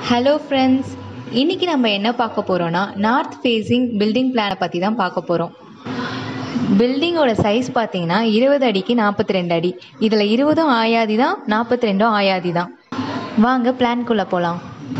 Hello friends, இன்றைக்கி நம்ம என்ன பார்க்க போகிறோன்னா நார்த் ஃபேஸிங் பில்டிங் பிளானை பற்றி தான் பார்க்க போகிறோம். பில்டிங்கோட சைஸ் பார்த்தீங்கன்னா 20 அடிக்கு 42 அடி. இதில் 20 ஆயாதி தான், 42 ஆயாதி தான். வாங்க பிளான்குள்ளே போகலாம்.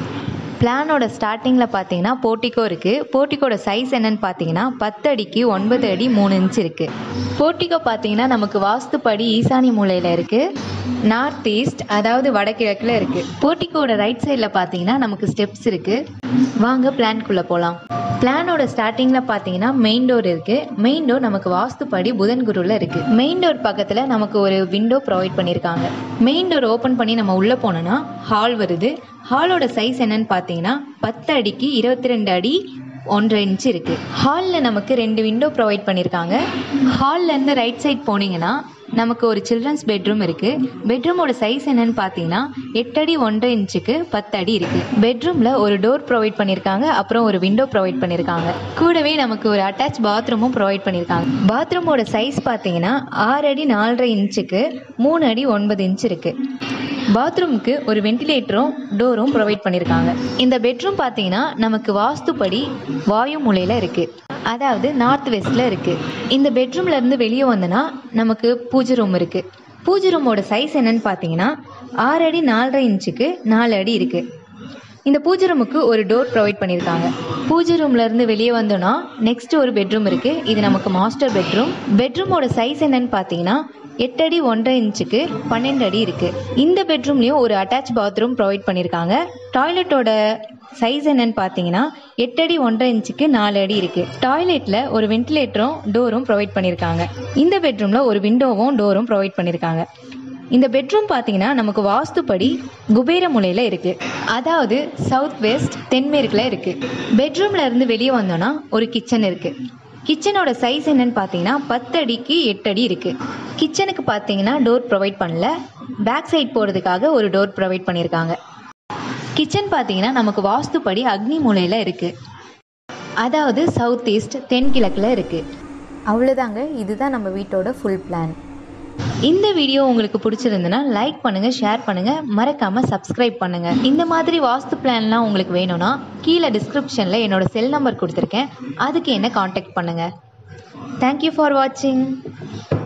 பிளானோட ஸ்டார்டிங்கில் பார்த்தீங்கன்னா போர்ட்டிகோ இருக்குது. போர்ட்டிகோட சைஸ் என்னன்னு பார்த்தீங்கன்னா 10 அடிக்கு 9 அடி 3 இன்ச் இருக்குது. போர்ட்டிகோ பார்த்தீங்கன்னா நமக்கு வாஸ்து படி ஈசானி மூலையில் இருக்குது, நார்த் ஈஸ்ட் அதாவது வடகிழக்கில் இருக்குது. போர்ட்டிகோட ரைட் சைடில் பார்த்தீங்கன்னா நமக்கு ஸ்டெப்ஸ் இருக்குது. வாங்க பிளான்குள்ளே போகலாம். பிளானோட ஸ்டார்டிங்கில் பார்த்தீங்கன்னா மெயின் டோர் இருக்குது. மெயின் டோர் நமக்கு வாஸ்து படி புதன் குருவில் இருக்குது. மெயின் டோர் பக்கத்தில் நமக்கு ஒரு விண்டோ ப்ரொவைட் பண்ணியிருக்காங்க. மெயின் டோர் ஓப்பன் பண்ணி நம்ம உள்ளே போனோன்னா ஹால் வருது. ஹாலோட சைஸ் என்னன்னு பார்த்தீங்கன்னா 10 அடிக்கு 22 அடி 1.5 இன்ச் இருக்குது. ஹாலில் நமக்கு 2 விண்டோ ப்ரொவைட் பண்ணியிருக்காங்க. ஹால்லேருந்து ரைட் சைட் போனீங்கன்னா நமக்கு ஒரு சில்ட்ரன்ஸ் பெட்ரூம் இருக்குது. பெட்ரூமோட சைஸ் என்னன்னு பார்த்தீங்கன்னா 8 அடி 1.5 இன்ச்சுக்கு 10 அடி இருக்குது. பெட்ரூமில் ஒரு டோர் ப்ரொவைட் பண்ணியிருக்காங்க, அப்புறம் ஒரு விண்டோ ப்ரொவைட் பண்ணியிருக்காங்க. கூடவே நமக்கு ஒரு அட்டாச் பாத்ரூமும் ப்ரொவைட் பண்ணியிருக்காங்க. பாத்ரூமோட சைஸ் பார்த்தீங்கன்னா 6 அடி 4.5 இன்ச்சுக்கு 3 அடி 9 இன்ச் இருக்குது. பாத்ரூமுக்கு ஒரு வென்டிலேட்டரும் டோரும் ப்ரொவைட் பண்ணியிருக்காங்க. இந்த பெட்ரூம் பார்த்தீங்கன்னா நமக்கு வாஸ்துப்படி வாயு மூலையில் இருக்குது, அதாவது நார்த் வெஸ்ட்டில் இருக்குது. இந்த பெட்ரூம்லேருந்து வெளியே வந்தோன்னா நமக்கு பூஜை ரூம் இருக்குது. பூஜை ரூமோட சைஸ் என்னன்னு பார்த்தீங்கன்னா 6 அடி 4.5 இன்ச்சுக்கு 4 அடி இருக்குது. இந்த பூஜை ரூமுக்கு ஒரு டோர் ப்ரொவைட் பண்ணியிருக்காங்க. பூஜை ரூம்லேருந்து வெளியே வந்தோன்னா நெக்ஸ்ட் ஒரு பெட்ரூம் இருக்குது. இது நமக்கு மாஸ்டர் பெட்ரூம். பெட்ரூமோட சைஸ் என்னன்னு பார்த்தீங்கன்னா 8 அடி 1.5 இன்ச்சுக்கு 12 அடி இருக்குது. இந்த பெட்ரூம்லேயும் ஒரு அட்டாச் பாத்ரூம் ப்ரொவைட் பண்ணியிருக்காங்க. டாய்லெட்டோட சைஸ் என்னன்னு பார்த்தீங்கன்னா 8 அடி 1.5 இன்ச்சுக்கு 4 அடி இருக்குது. டாய்லெட்டில் ஒரு வென்டிலேட்டரும் டோரும் ப்ரொவைட் பண்ணியிருக்காங்க. இந்த பெட்ரூமில் ஒரு விண்டோவும் டோரும் ப்ரொவைட் பண்ணியிருக்காங்க. இந்த பெட்ரூம் பார்த்தீங்கன்னா நமக்கு வாஸ்துப்படி குபேர மூலையில் இருக்குது, அதாவது சவுத் வெஸ்ட் தென்மேற்கில் இருக்குது. பெட்ரூமில் இருந்து வெளியே வந்தோன்னா ஒரு கிச்சன் இருக்குது. கிச்சனோட சைஸ் என்னன்னு பார்த்தீங்கன்னா 10 அடிக்கு 8 அடி இருக்குது. கிச்சனுக்கு பார்த்தீங்கன்னா டோர் ப்ரொவைட் பண்ணல, பேக் சைட் போகிறதுக்காக ஒரு டோர் ப்ரொவைட் பண்ணியிருக்காங்க. கிச்சன் பார்த்தீங்கன்னா நமக்கு வாஸ்துப்படி அக்னி மூலையில் இருக்குது, அதாவது சவுத் ஈஸ்ட் தென்கிழக்கில் இருக்குது. அவ்வளோதாங்க, இதுதான் நம்ம வீட்டோட ஃபுல் பிளான். இந்த வீடியோ உங்களுக்கு பிடிச்சிருந்துன்னா லைக் பண்ணுங்கள், ஷேர் பண்ணுங்கள், மறக்காமல் சப்ஸ்கிரைப் பண்ணுங்கள். இந்த மாதிரி வாஸ்து பிளான்லாம் உங்களுக்கு வேணும்னா கீழே டிஸ்கிரிப்ஷனில் என்னோட செல் நம்பர் கொடுத்துருக்கேன், அதுக்கு என்ன காண்டாக்ட் பண்ணுங்கள். தேங்க்யூ ஃபார் வாட்சிங்.